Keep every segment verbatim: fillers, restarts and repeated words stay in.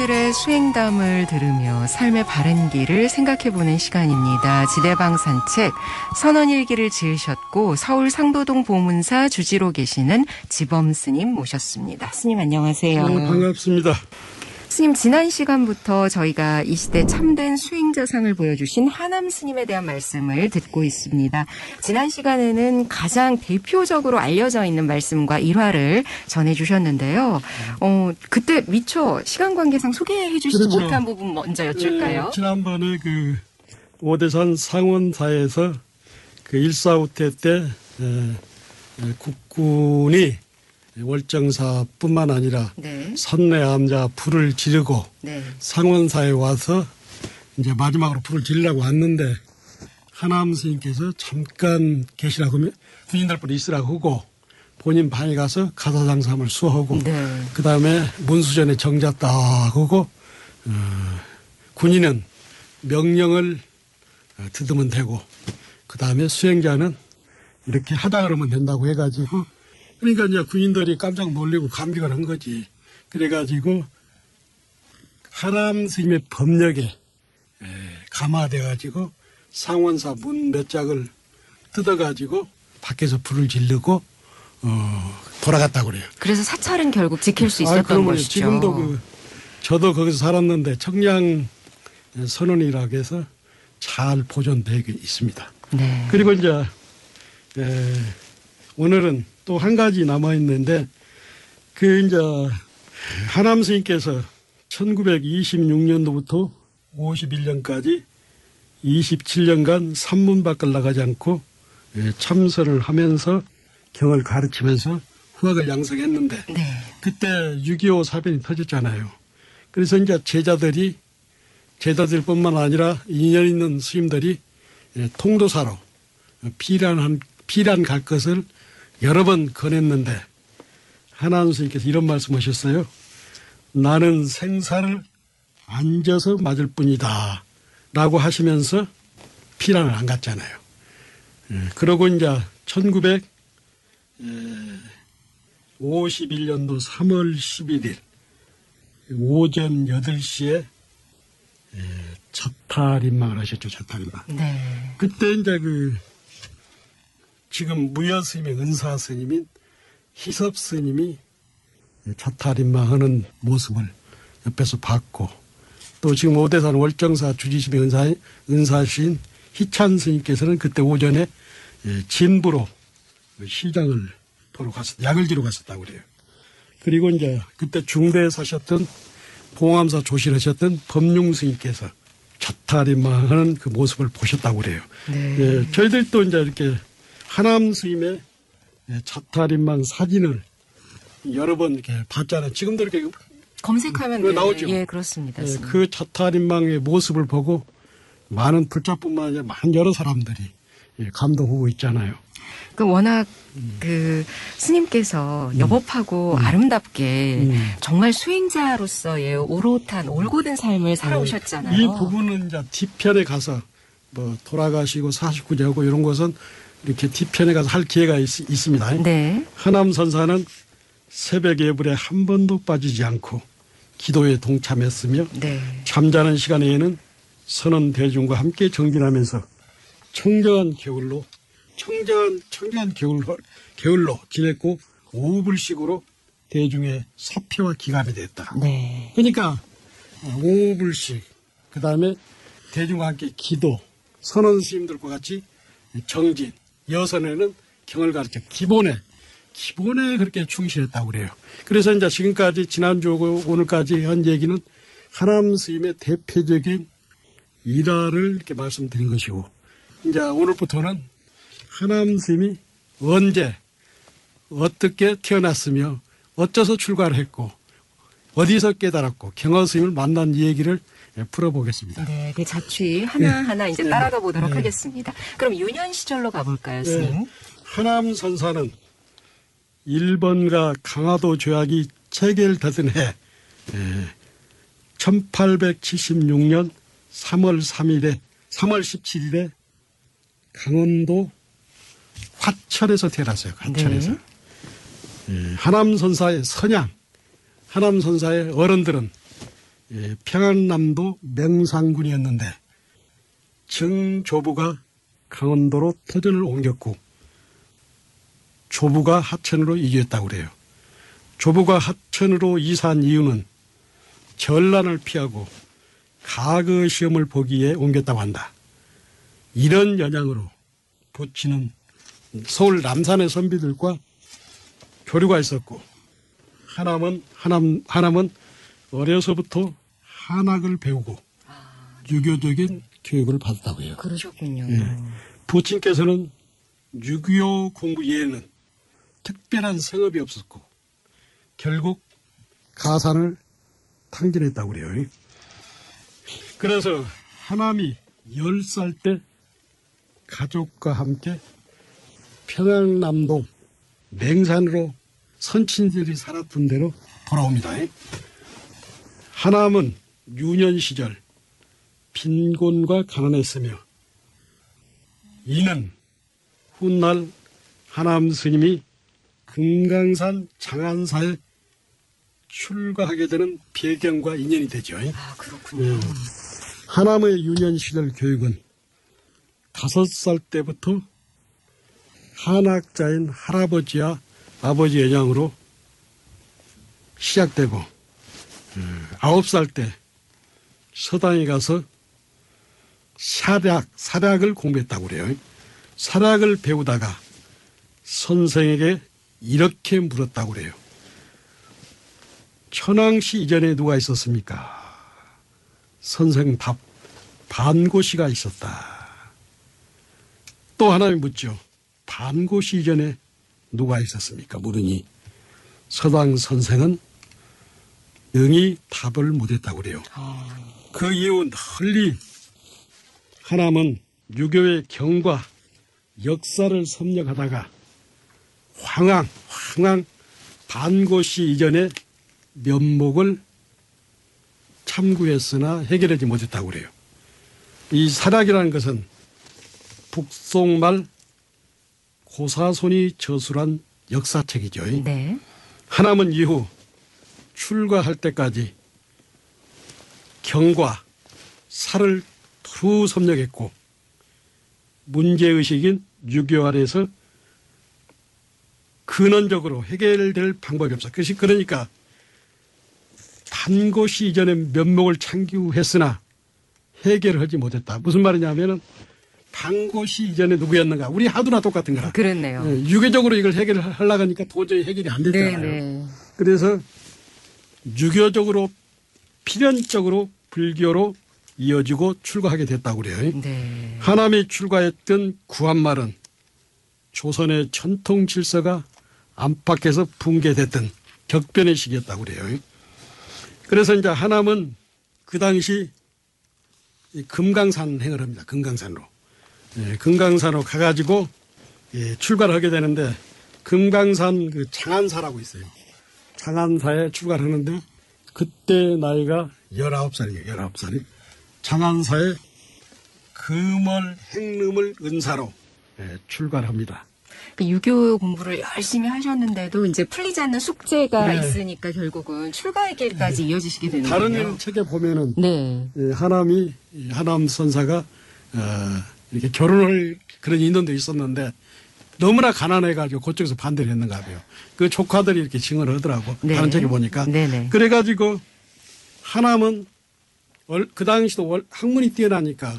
스님들의 수행담을 들으며 삶의 바른 길을 생각해보는 시간입니다. 지대방 산책 선언일기를 지으셨고 서울 상도동 보문사 주지로 계시는 지범 스님 모셨습니다. 스님 안녕하세요. 네, 반갑습니다. 스님, 지난 시간부터 저희가 이 시대 참된 수행자상을 보여주신 하남 스님에 대한 말씀을 듣고 있습니다. 지난 시간에는 가장 대표적으로 알려져 있는 말씀과 일화를 전해주셨는데요. 어, 그때 미처 시간 관계상 소개해 주시지 그렇죠. 못한 부분 먼저 여쭐까요? 네, 지난번에 그 오대산 상원사에서 그 일사후퇴 때 에, 에, 국군이 월정사뿐만 아니라 네. 선내암자 불을 지르고 네. 상원사에 와서 이제 마지막으로 불을 지르려고 왔는데 하남 스님께서 잠깐 계시라고 하면 군인들 뿐 있으라고 하고 본인 방에 가서 가사장삼을 수하고 네. 그 다음에 문수전에 정자 딱 하고 어, 군인은 명령을 듣으면 되고 그 다음에 수행자는 이렇게 하다 그러면 된다고 해가지고 그러니까 이제 군인들이 깜짝 놀리고 감격을 한 거지. 그래가지고 하남 스님의 법력에 감화돼가지고 상원사 문 몇 짝을 뜯어가지고 밖에서 불을 지르고 어, 돌아갔다고 그래요. 그래서 사찰은 결국 지킬 수 있었던 아, 그러면 것이죠. 지금도 그 저도 거기서 살았는데 청량 선언이라고 해서 잘 보존되어 있습니다. 네. 그리고 이제 에, 오늘은 또 한 가지 남아있는데, 그, 이제, 하남 스님께서 천구백이십육 년도부터 오십일 년까지 이십칠 년간 산문 밖을 나가지 않고 참선을 하면서 경을 가르치면서 후학을 양성했는데, 네. 그때 육이오 사변이 터졌잖아요. 그래서 이제 제자들이, 제자들 뿐만 아니라 인연 있는 스님들이 통도사로 피란, 피란 갈 것을 여러 번 권했는데 하남 스님께서 이런 말씀하셨어요. 나는 생사를 앉아서 맞을 뿐이다 라고 하시면서 피란을 안 갔잖아요. 예, 그러고 이제 천구백오십일 년도 삼월 십일일 오전 여덟 시에 자탈인망을 하셨죠. 자탈인망. 네. 그때 이제 그 지금 무여 스님의 은사 스님인 희섭 스님이 자탈인망하는 모습을 옆에서 봤고 또 지금 오대산 월정사 주지심의 은사, 은사신 희찬 스님께서는 그때 오전에 진부로 시장을 보러 갔었, 약을 지러 갔었다고 그래요. 그리고 이제 그때 중대에 사셨던 봉암사 조실하셨던 법룡 스님께서 자탈인망하는 그 모습을 보셨다고 그래요. 네. 예, 저희들도 이제 이렇게 하남 스님의 자탈인망 사진을 여러 번 이렇게 봤잖아요. 지금도 이렇게 검색하면 네, 네. 나오죠. 예, 그렇습니다. 예, 그 자탈인망의 모습을 보고 많은 불자뿐만 아니라 많은 여러 사람들이 예, 감동하고 있잖아요. 그 워낙 그 스님께서 음. 여법하고 음. 아름답게 음. 정말 수행자로서의 오롯한 올곧은 삶을 살아오셨잖아요. 이 부분은 이제 뒤편에 가서 뭐 돌아가시고 사십구 제하고 이런 것은 이렇게 뒤편에 가서 할 기회가 있, 있습니다. 네. 하남 선사는 새벽 예불에 한 번도 빠지지 않고 기도에 동참했으며 네. 잠자는 시간에는 선원 대중과 함께 정진하면서 청정한 겨울로 청정한 청정한 겨울로 겨울로 지냈고 오불식으로 대중의 사표와 기감이 됐다. 네. 그러니까 오불식 그 다음에 대중과 함께 기도 선원 스님들과 같이 정진 여선에는 경을 가르쳐 기본에 기본에 그렇게 충실했다고 그래요. 그래서 이제 지금까지 지난주고 오늘까지 한 얘기는 하남 스님의 대표적인 일화를 이렇게 말씀드린 것이고 이제 오늘부터는 하남 스님이 언제 어떻게 태어났으며 어째서 출가를 했고 어디서 깨달았고 경허 스님을 만난 얘기를 풀어보겠습니다. 네, 그 자취 하나하나 이제 따라가 보도록 네. 하겠습니다. 그럼 유년 시절로 가볼까요, 네. 스님? 하남 선사는 일본과 강화도 조약이 체결되던 해 천팔백칠십육 년 삼월 삼일에 삼월 십칠일에 강원도 화천에서 태어났어요. 화천에서. 네. 예, 하남 선사의 선양, 하남 선사의 어른들은 예, 평안남도 맹산군이었는데 정조부가 강원도로 터전을 옮겼고 조부가 하천으로 이겼다고 그래요. 조부가 하천으로 이사한 이유는 전란을 피하고 가거 시험을 보기에 옮겼다고 한다. 이런 영향으로 부친은 서울 남산의 선비들과 교류가 있었고 하남은 하남 하남은 어려서부터 한학을 배우고 유교적인 교육을 받았다고 해요. 그러셨군요. 예. 부친께서는 유교 공부 이외에는 특별한 생업이 없었고 결국 가산을 탕진했다고 그래요. 그래서 하남이 열 살 때 가족과 함께 평양남도 맹산으로 선친들이 살았던 대로 돌아옵니다. 하남은 유년 시절 빈곤과 가난했으며 이는 훗날 하남 스님이 금강산 장안사에 출가하게 되는 배경과 인연이 되죠. 아, 그렇군요. 네. 하남의 유년 시절 교육은 다섯 살 때부터 한학자인 할아버지와 아버지 영향으로 시작되고 아홉 살 때 서당에 가서 사략, 사략을 공부했다고 그래요. 사략을 배우다가 선생에게 이렇게 물었다고 그래요. 천황씨 이전에 누가 있었습니까? 선생 답, 반고씨가 있었다. 또 하나님 묻죠. 반고씨 이전에 누가 있었습니까? 물으니 서당 선생은 능히 답을 못했다고 그래요. 그 이후 널리 하남은 유교의 경과 역사를 섭렵하다가 황황, 황황 반고씨 이전에 면목을 참고했으나 해결하지 못했다고 그래요. 이 사략이라는 것은 북송말 고사손이 저술한 역사책이죠. 네. 하남은 이후 출가할 때까지 경과, 사를 두루 섭렵했고 문제의식인 유교 아래에서 근원적으로 해결될 방법이 없어. 그것이 그러니까 반고씨 이전에 면목을 창규했으나 해결하지 못했다. 무슨 말이냐면은 반고씨 이전에 누구였는가. 우리 하두나 똑같은 거라. 그렇네요. 예, 유교적으로 이걸 해결하려고 하니까 도저히 해결이 안 됐잖아요. 네네. 그래서 유교적으로 필연적으로 불교로 이어지고 출가하게 됐다고 그래요. 네. 하남이 출가했던 구한말은 조선의 전통 질서가 안팎에서 붕괴됐던 격변의 시기였다고 그래요. 그래서 이제 하남은 그 당시 금강산 행을 합니다. 금강산으로. 예, 금강산으로 가가지고 예, 출가를 하게 되는데 금강산 그 장안사라고 있어요. 장안사에 출가를 하는데 그때 나이가 열아홉 살이에요. 열아홉 살이. 장안사에 금월 행름을 은사로 예, 출가를 합니다. 그 유교 공부를 열심히 하셨는데도 이제 풀리지 않는 숙제가 네. 있으니까 결국은 출가의 길까지 이어지시게 되는 다른 거예요. 책에 보면은 네. 예, 하남이 하남 선사가 어, 이렇게 결혼을 그런 인연도 있었는데 너무나 가난해가지고 그쪽에서 반대를 했는가 봐요. 그 조카들이 이렇게 증언을 하더라고. 네. 다른 책에 보니까. 네네. 그래가지고 하남은 그 당시도 학문이 뛰어나니까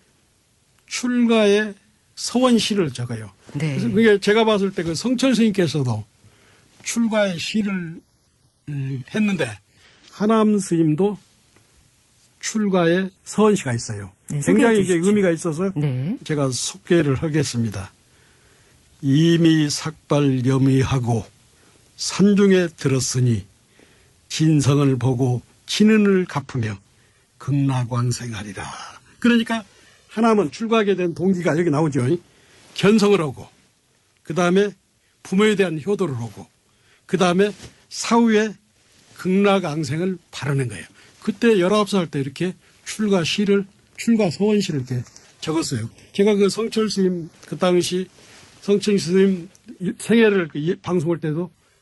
출가에 서원시를 적어요. 네. 그래서 그게 제가 봤을 때 그 성철 스님께서도 출가의 시를 했는데 하남 스님도 출가에 서원시가 있어요. 네, 굉장히 이게 주시죠. 의미가 있어서 네. 제가 소개를 하겠습니다. 이미 삭발 염의하고 산중에 들었으니 진성을 보고 진은을 갚으며 극락왕생하리라. 그러니까 하나면 출가하게 된 동기가 여기 나오죠. 견성을 하고 그 다음에 부모에 대한 효도를 하고 그 다음에 사후에 극락왕생을 바라는 거예요. 그때 열아홉 살 때 이렇게 출가 시를 출가 소원시를 이렇게 적었어요. 제가 그 성철 스님 그 당시 성철 스님 생애를 방송할 때도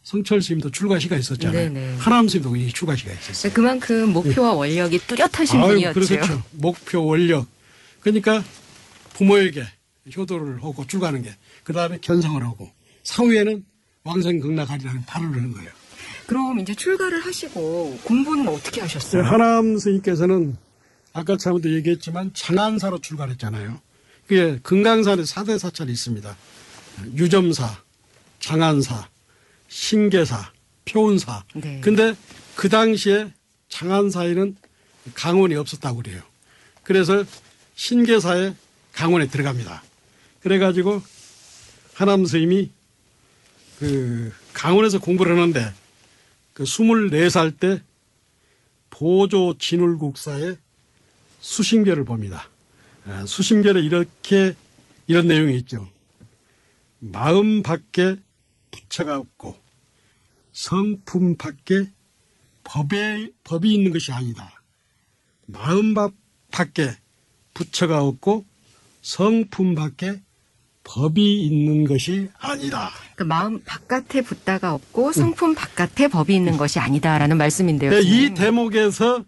성철 스님도 출가시가 있었잖아요. 네네. 하남 스님도 이 출가시가 있었어요. 그만큼 목표와 원력이 뚜렷하신 아유, 분이었죠. 그렇겠죠. 목표, 원력. 그러니까 부모에게 효도를 하고 출가하는 게, 그 다음에 견성을 하고, 사후에는 왕생극락하리라는 발을 하는 거예요. 그럼 이제 출가를 하시고 공부는 어떻게 하셨어요? 하남 스님께서는 아까 처음에도 얘기했지만 장안사로 출가했잖아요. 그게 금강산에 사대 사찰이 있습니다. 유점사, 장안사, 신계사, 표운사. 네. 근데 그 당시에 장안사에는 강원이 없었다고 그래요. 그래서 신계사에 강원에 들어갑니다. 그래가지고 하남 스님이 그 강원에서 공부를 하는데 그 스물네 살 때 보조 진울국사의 수신결을 봅니다. 수신결에 이렇게 이런 내용이 있죠. 마음 밖에 부처가 없고 성품 밖에 법에, 법이 있는 것이 아니다. 마음 밖에 부처가 없고 성품 밖에 법이 있는 것이 아니다. 그러니까 마음 바깥에 붓다가 없고 성품 바깥에 법이 있는 것이 아니다라는 말씀인데요. 네, 이 선생님. 대목에서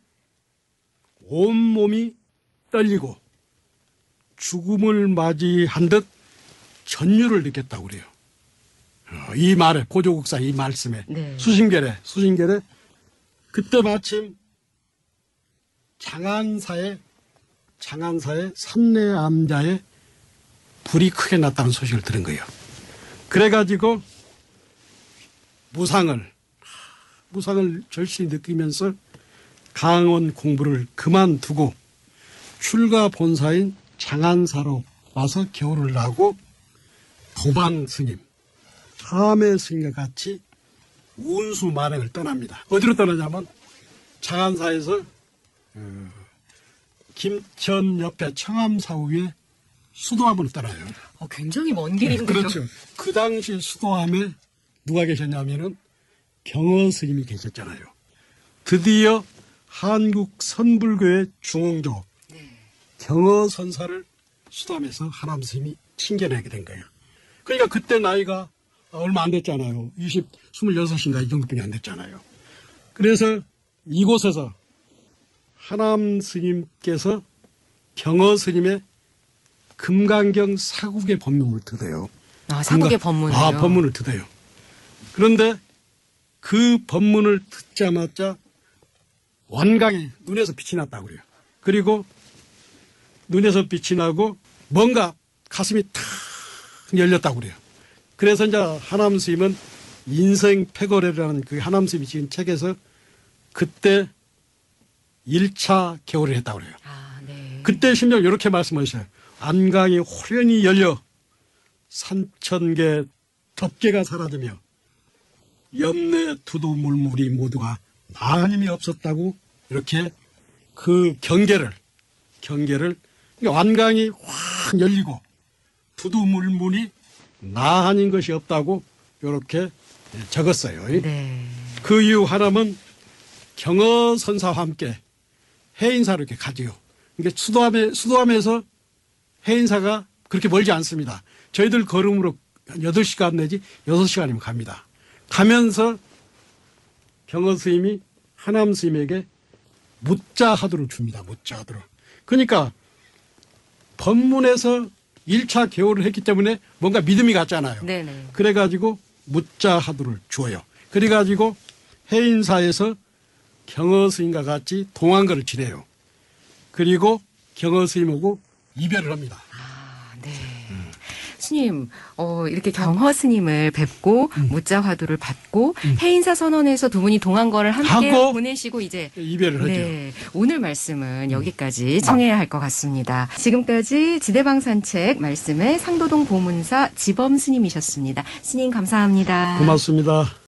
온몸이 떨리고 죽음을 맞이한 듯 전율을 느꼈다고 그래요. 어, 이 말에, 보조국사 이 말씀에, 네. 수신결에, 수신결에, 그때 마침 장안사에, 장안사에 산내암자에 불이 크게 났다는 소식을 들은 거예요. 그래가지고 무상을, 무상을 절실히 느끼면서 강원 공부를 그만두고 출가 본사인 장안사로 와서 겨울을 나고 도반 스님, 참회 스님과 같이 운수 만행을 떠납니다. 어디로 떠나냐면 장안사에서 어, 김천 옆에 청암사우 위에 수도함으로 떠나요. 어, 굉장히 먼 길인데요. 그렇죠. 그 당시 수도함에 누가 계셨냐면은 경허 스님이 계셨잖아요. 드디어 한국 선불교의 중흥조 경허 선사를 수도함에서 하남 스님이 칭견하게 된 거예요. 그러니까 그때 나이가 얼마 안 됐잖아요. 이십, 스물여섯인가 이 정도밖에 안 됐잖아요. 그래서 이곳에서 하남 스님께서 경허 스님의 금강경 사국의 법문을 듣어요. 아, 사국의 법문을요? 아, 법문을 듣어요. 그런데 그 법문을 듣자마자 완강히 눈에서 빛이 났다고 그래요. 그리고 눈에서 빛이 나고 뭔가 가슴이 탁 열렸다고 그래요. 그래서 이제 하남 스님은 인생 패거래라는 그 하남 스님이 지은 책에서 그때 일 차 개월을 했다고 그래요. 아, 네. 그때 심지어 이렇게 말씀하셨어요. 안강이 호련히 열려 삼천개 덮개가 사라지며 옆내 두두물물이 모두가 나님이 없었다고 이렇게 그 경계를 경계를 완강이 확 열리고 두두물물이 나 아닌 것이 없다고 이렇게 적었어요. 네. 그 이후 하남은 경허 선사와 함께 해인사를 이렇게 가지요. 그러니까 수도함에, 수도함에서 해인사가 그렇게 멀지 않습니다. 저희들 걸음으로 한 여덟 시간 내지 여섯 시간이면 갑니다. 가면서 경허 스님이 하남 스님에게 묻자하도를 줍니다. 묻자하도를. 그러니까 법문에서 일 차 개호를 했기 때문에 뭔가 믿음이 갔잖아요. 네네. 그래가지고 묻자하도를 줘요. 그래가지고 해인사에서 경허 스님과 같이 동안거를 지내요. 그리고 경허 스님하고 이별을 합니다. 아, 네. 스님, 어, 이렇게 경허 스님을 뵙고 음. 무자화두를 받고 해인사 선언에서 두 분이 동안거를 함께 하고 보내시고 이제 이별을 하죠. 네, 오늘 말씀은 여기까지 청해야 할 것 같습니다. 지금까지 지대방 산책 말씀의 상도동 보문사 지범 스님이셨습니다. 스님 감사합니다. 고맙습니다.